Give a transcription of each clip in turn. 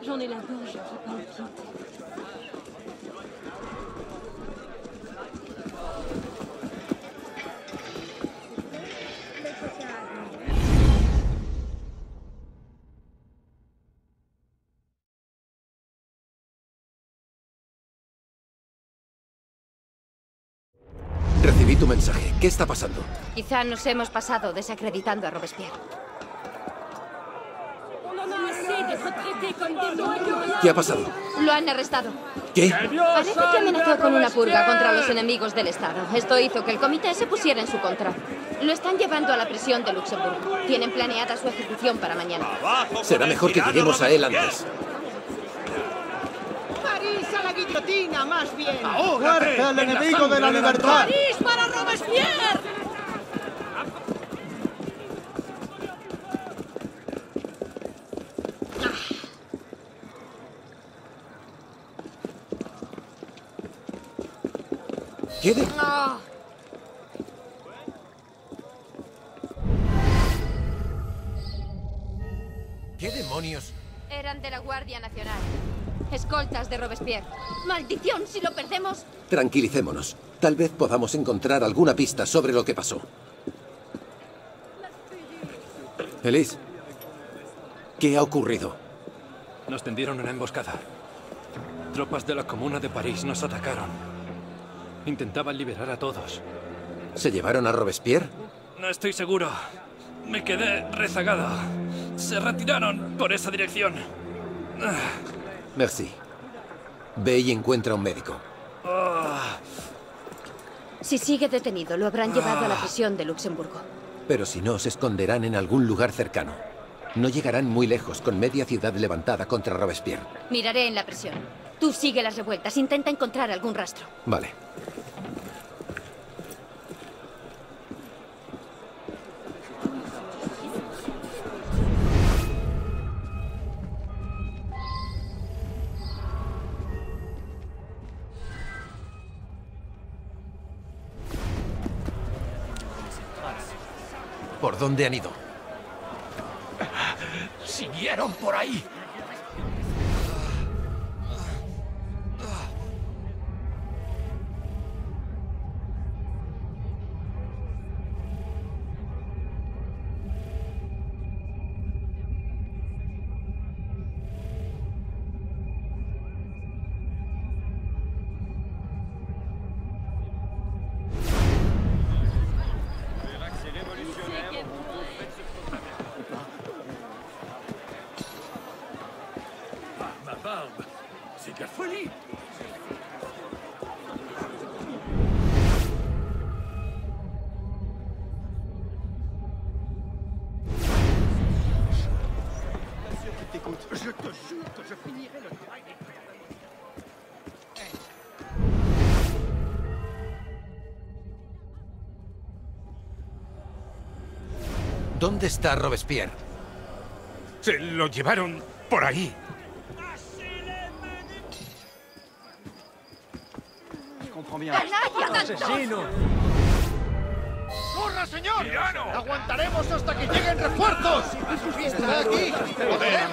J'en ai la gorge qui palpite. Recibí tu mensaje. ¿Qué está pasando? Quizá nos hemos pasado desacreditando a Robespierre. ¿Qué ha pasado? Lo han arrestado. ¿Qué? Parece que amenazó con una purga contra los enemigos del Estado. Esto hizo que el comité se pusiera en su contra. Lo están llevando a la prisión de Luxemburgo. Tienen planeada su ejecución para mañana. Será mejor que lleguemos a él antes. ¡París a la guillotina, más bien! ¡Muerte al enemigo de la libertad! ¡París para Robespierre! ¿Qué de...? ¡Oh! ¿Qué demonios? Eran de la Guardia Nacional. Escoltas de Robespierre. ¡Maldición! Si lo perdemos... Tranquilicémonos. Tal vez podamos encontrar alguna pista sobre lo que pasó. Elise, ¿qué ha ocurrido? Nos tendieron una emboscada. Tropas de la Comuna de París nos atacaron. Intentaban liberar a todos. ¿Se llevaron a Robespierre? No estoy seguro. Me quedé rezagado. Se retiraron por esa dirección. Merci. Ve y encuentra a un médico. Si sigue detenido, lo habrán llevado a la prisión de Luxemburgo. Pero si no, se esconderán en algún lugar cercano. No llegarán muy lejos con media ciudad levantada contra Robespierre. Miraré en la prisión. Tú sigue las revueltas. Intenta encontrar algún rastro. Vale. ¿Por dónde han ido? Siguieron por ahí. C'est de la folie! Je te jure que je finirai le travail des... ¿Dónde está Robespierre? Se lo llevaron por ahí. ¡Asesino! ¡Corra, señor! ¡Tirano! ¡Aguantaremos hasta que lleguen refuerzos! ¡Está aquí! ¡Joder!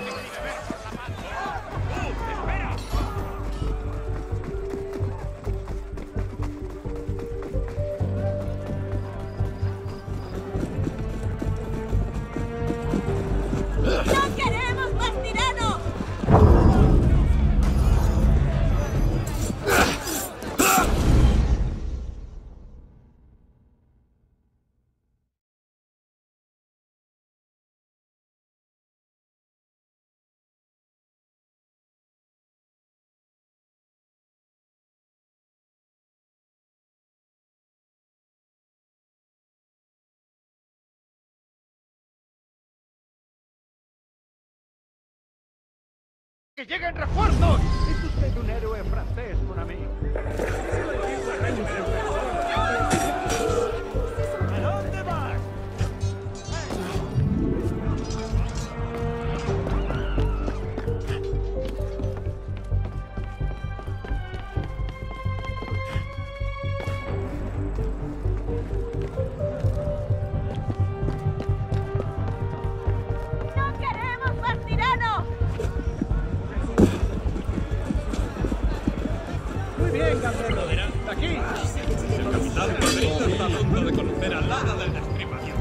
¡No queremos más tiranos! ¡Que lleguen refuerzos! Es usted un héroe francés, mon ami. ¿A dónde vas? ¡No queremos más tiranos! ¡Aquí! El capitán Pedrito está a punto de conocer al hada del destripador.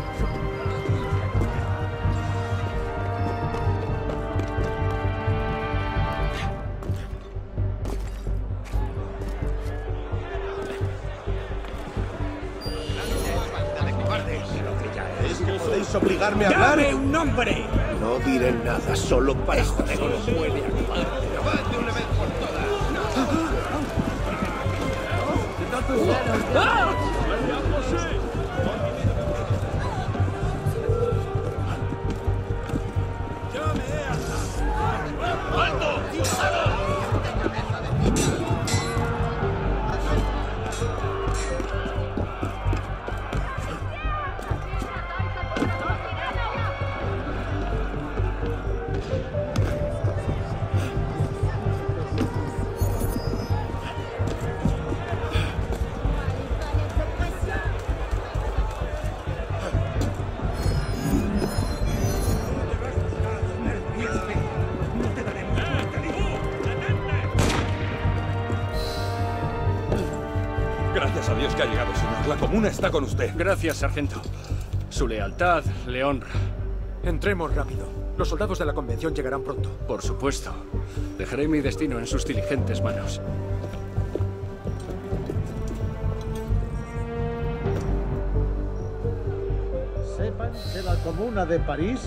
¿Es que podéis obligarme a hablar? ¡Dame un nombre! No diré nada, solo para joder. Solo puede actuar. ¡Acabad de una vez por todas! Gracias a Dios que ha llegado, señor. La comuna está con usted. Gracias, sargento. Su lealtad le honra. Entremos rápido. Los soldados de la convención llegarán pronto. Por supuesto. Dejaré mi destino en sus diligentes manos. Sepan que la Comuna de París,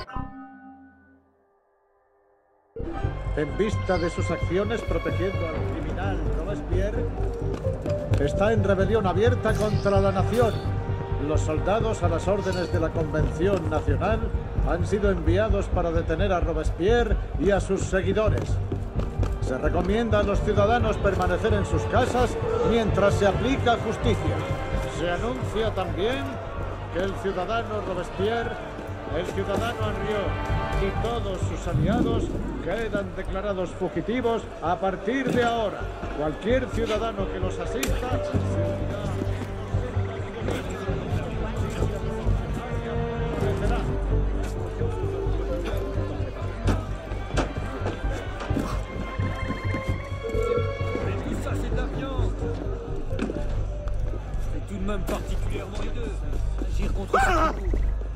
en vista de sus acciones protegiendo al criminal Robespierre, está en rebelión abierta contra la nación. Los soldados a las órdenes de la Convención Nacional han sido enviados para detener a Robespierre y a sus seguidores. Se recomienda a los ciudadanos permanecer en sus casas mientras se aplica justicia. Se anuncia también que el ciudadano Robespierre, el ciudadano Henriot y todos sus aliados quedan declarados fugitivos a partir de ahora. Cualquier ciudadano que los asista será... Ça, c'est ta viande. C'est tout de même particulièrement hideux. Agir contre ce troupeau.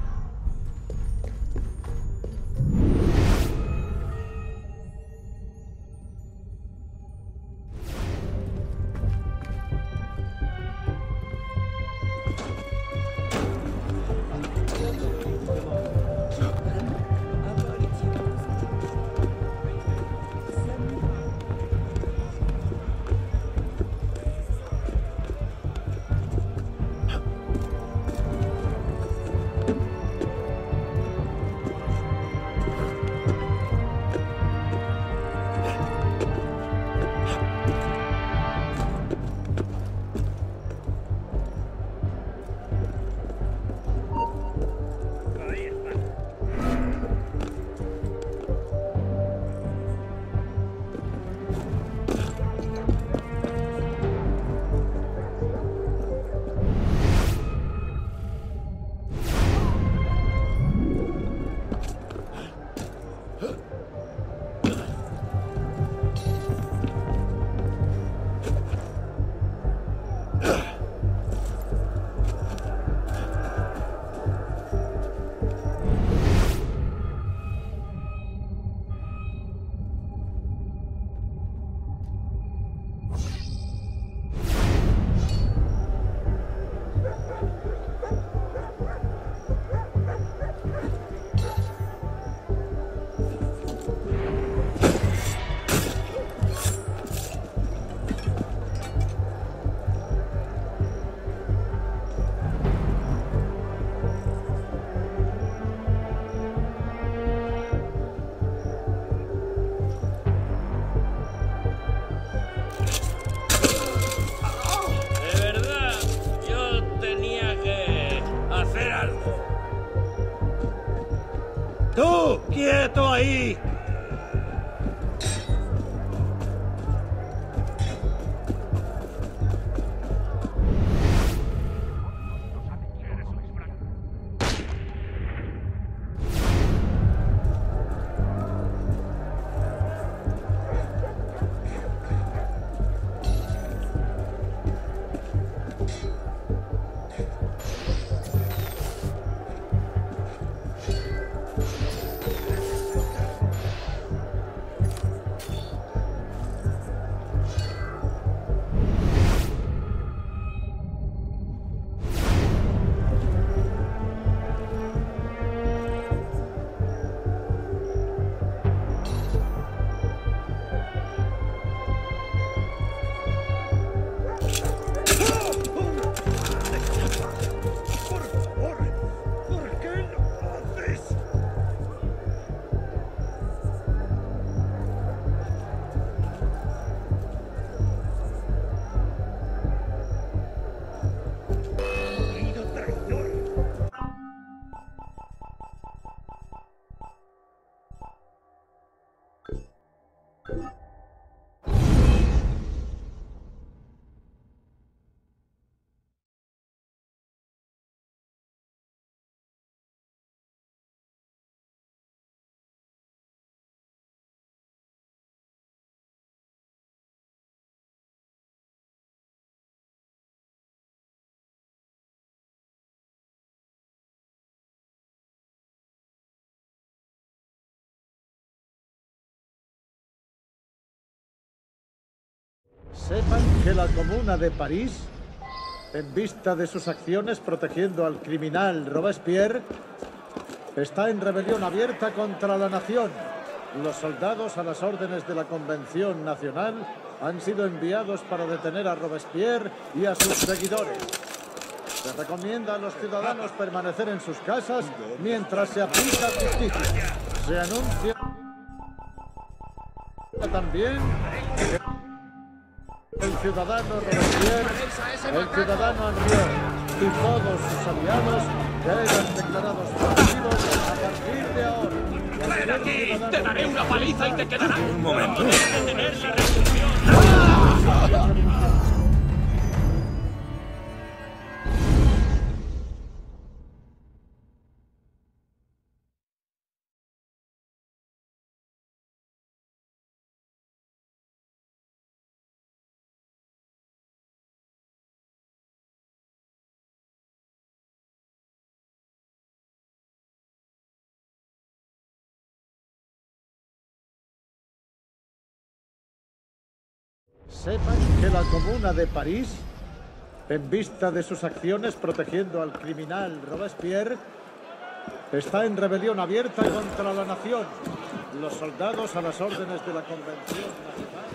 ¡Tú! ¡Quieto ahí! Sepan que la Comuna de París, en vista de sus acciones protegiendo al criminal Robespierre, está en rebelión abierta contra la nación. Los soldados a las órdenes de la Convención Nacional han sido enviados para detener a Robespierre y a sus seguidores. Se recomienda a los ciudadanos permanecer en sus casas mientras se aplica justicia. Se anuncia también que el ciudadano Robespierre, el ciudadano Henriot y todos sus aliados quedan declarados fugivos a partir de ahora. ¡Ven aquí! ¡Te daré una paliza y te quedará! Un momento. ¡Detener la revolución! Sepan que la Comuna de París, en vista de sus acciones protegiendo al criminal Robespierre, está en rebelión abierta contra la nación. Los soldados a las órdenes de la Convención Nacional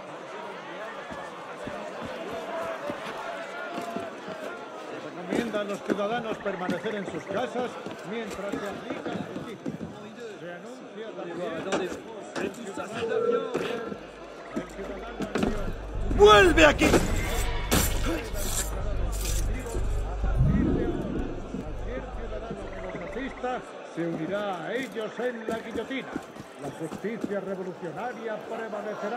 se recomienda a los ciudadanos permanecer en sus casas mientras se aplica justicia. Se anuncia también el ciudadano ¡Vuelve aquí! Se unirá a ellos en la guillotina. La justicia revolucionaria prevalecerá.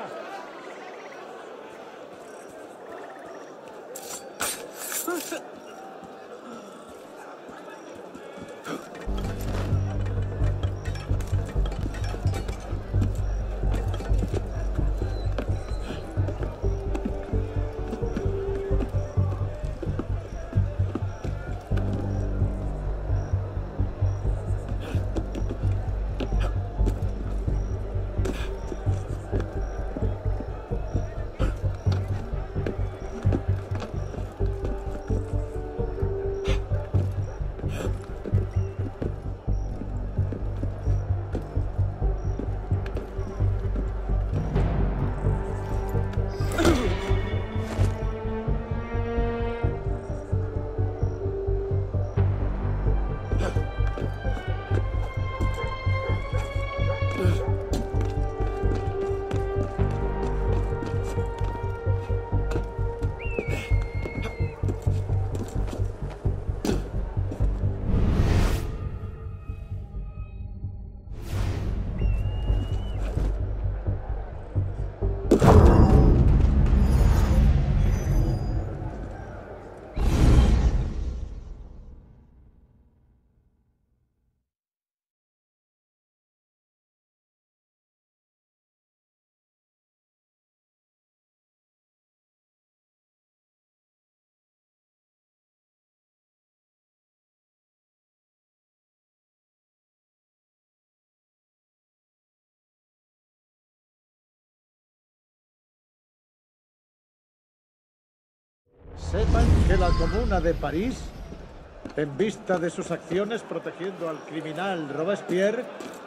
Sepan que la Comuna de París, en vista de sus acciones protegiendo al criminal Robespierre,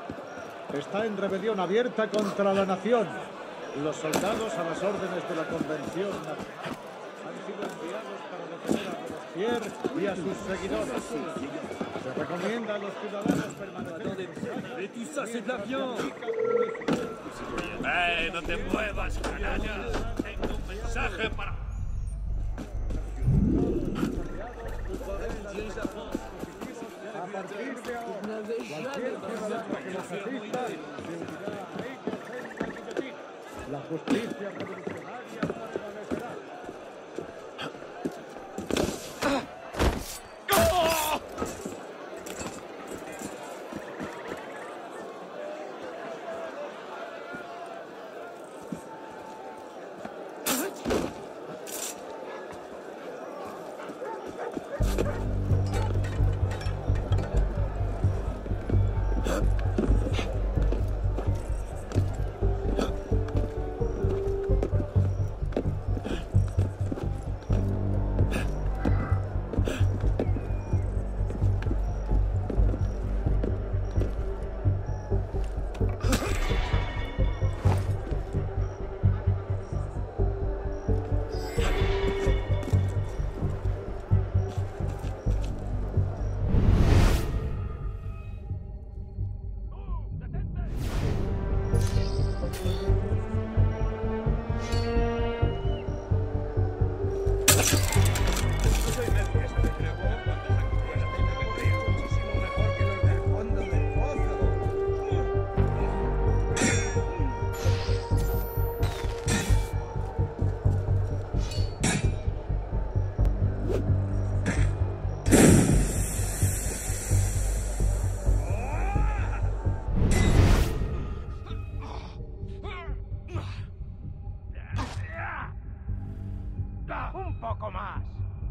está en rebelión abierta contra la nación. Los soldados a las órdenes de la Convención Nacional han sido enviados para detener a Robespierre y a sus seguidores. Se recomienda a los ciudadanos permanecer en sus casas. ¡No te muevas, canalla! Tengo un mensaje para... A partir de ahora, cualquier ciudadano que los asista se unirá a ellos en la guillotina. La justicia revolucionaria prevalecerá. poco más.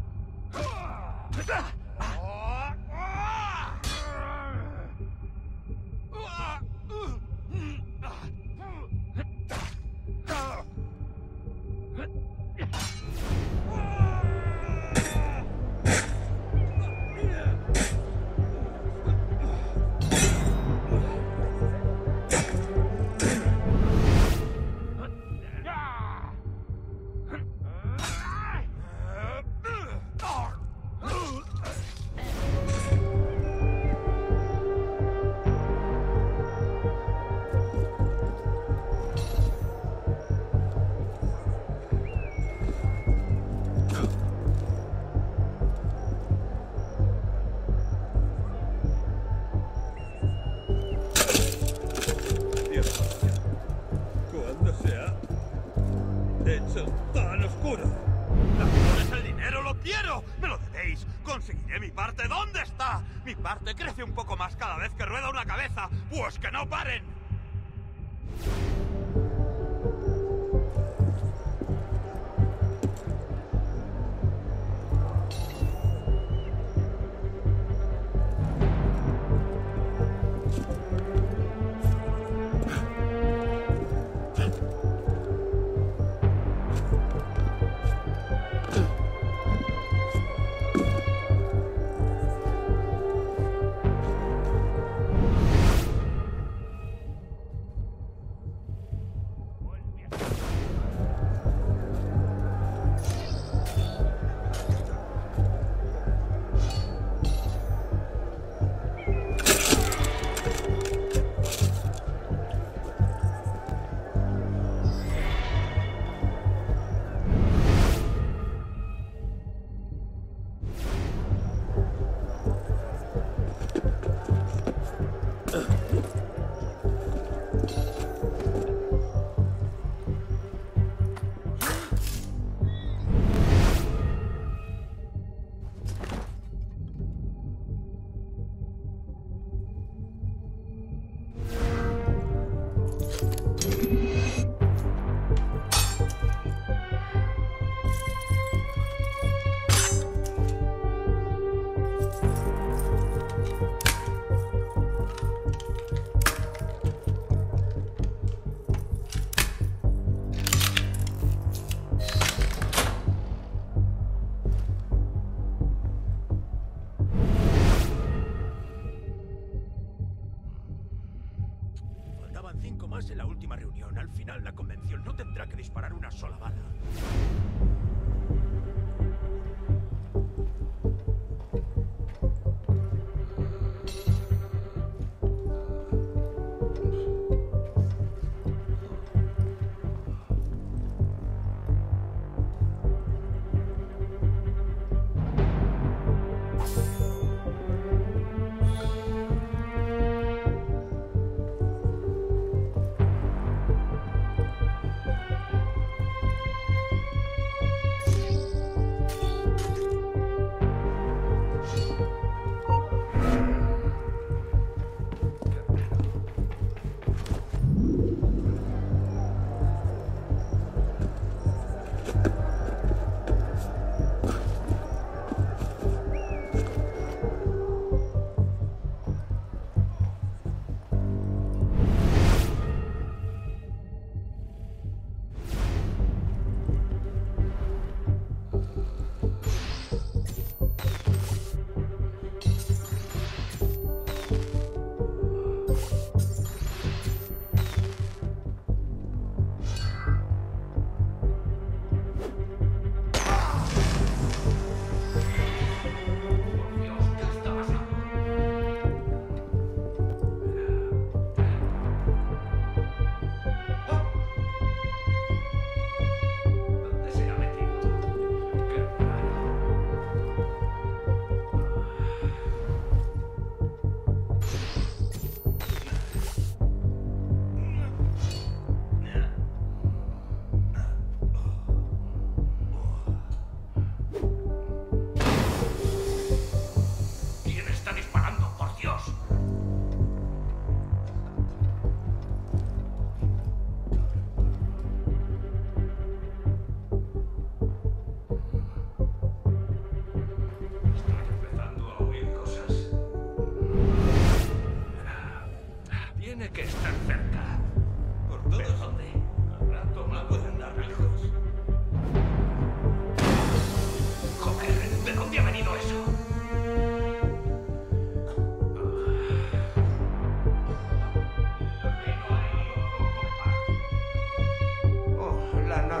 ¿Cuándo se ha hecho tan oscuro? ¿Dónde es el dinero? ¡Lo quiero! ¡Me lo debéis! ¡Conseguiré mi parte! ¿Dónde está? Mi parte crece un poco más cada vez que rueda una cabeza. ¡Pues que no paren! Faltaban 5 más en la última reunión. Al final, la convención no tendrá que disparar una sola bala.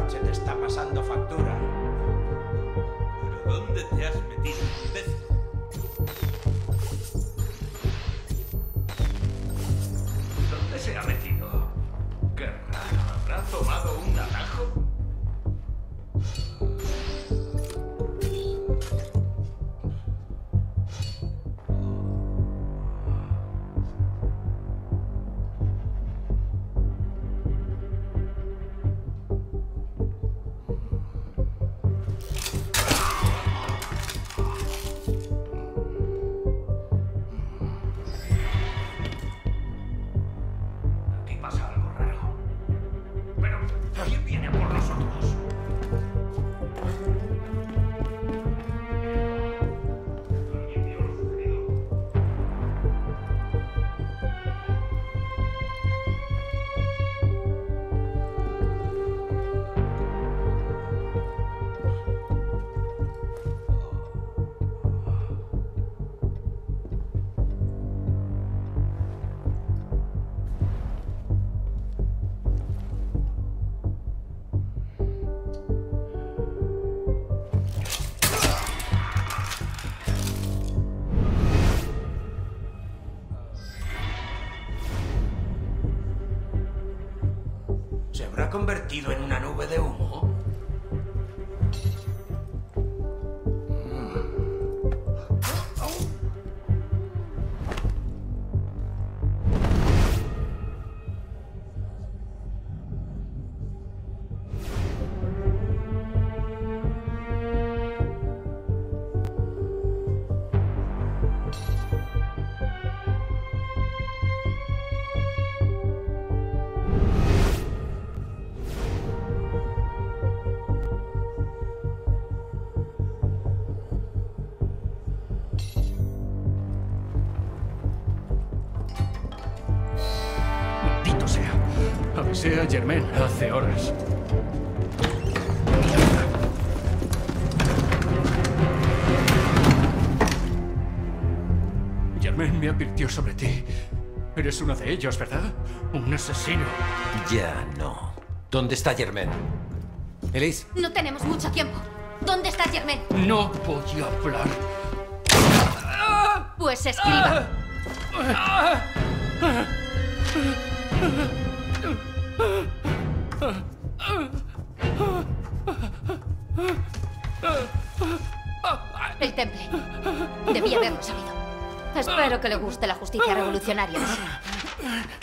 se te está pasando factura. ¿Pero dónde te has metido, imbécil? ¿Dónde se ha metido? Qué raro, ¿habrá tomado un atajo? Aquí pasa algo raro. Pero, ¿quién viene a por nosotros? ¿Alguien vio lo sucedido? ¿Se habrá convertido en una nube de humo? Maldito sea. Avisé a Germain hace horas. Germain me advirtió sobre ti. Eres uno de ellos, ¿verdad? Un asesino. Ya no. ¿Dónde está Germain? Elise. No tenemos mucho tiempo. ¿Dónde está Germain? No voy a hablar. Pues escriba. El temple. Debía haberlo sabido. Espero que le guste la justicia revolucionaria.